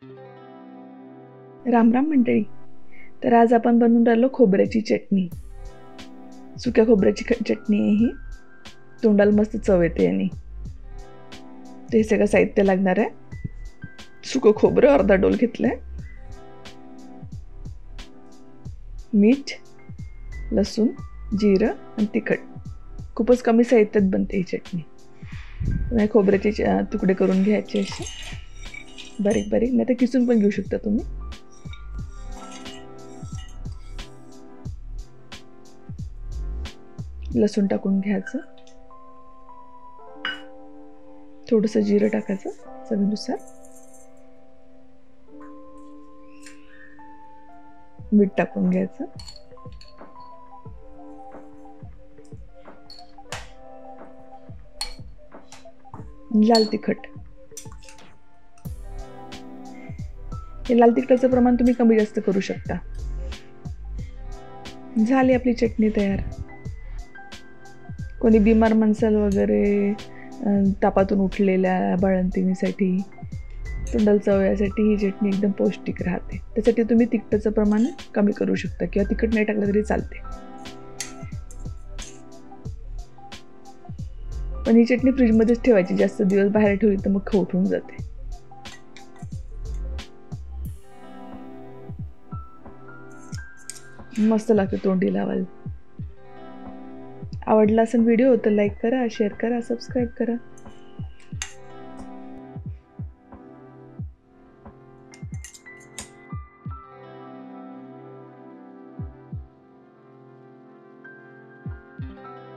राम राम मंडळी. तर आज आपण बनवून राहिलो खोबऱ्याची चटणी. सुक्या खोबऱ्याची चटणी आहे ही. तोंडाला मस्त चव येते याने. ते सगळं साहित्य लागणार आहे. सुकं खोबरं अर्धा डोल घेतलंय, मीठ, लसूण, जिरं आणि तिखट. खूपच कमी साहित्यात बनते ही चटणी. खोबऱ्याचे तुकडे करून घ्यायचे असे बारीक बारीक, नाही तर किसून पण घेऊ शकता तुम्ही. लसूण टाकून घ्यायचं, थोडंसं जिरं टाकायचं चवीनुसार, मीठ टाकून घ्यायचं, लाल तिखट. हे लाल तिखटाचं प्रमाण तुम्ही कमी जास्त करू शकता. झाली आपली चटणी तयार. कोणी बिमार माणसाला वगैरे, तापातून उठलेल्या बाळंतिणीसाठी, तोंडाला चव यासाठी ही चटणी एकदम पौष्टिक राहते. त्यासाठी तुम्ही तिखटाचं प्रमाण कमी करू शकता किंवा तिखट नाही टाकलं तरी चालते. पण ही चटणी फ्रीजमध्येच ठेवायची. जास्त दिवस बाहेर ठेवली तर मग खवट होऊन जाते. मस्त लागते तोंडी लावायला. आवडला असेल व्हिडिओ तर लाईक करा, शेअर करा, सबस्क्राईब करा.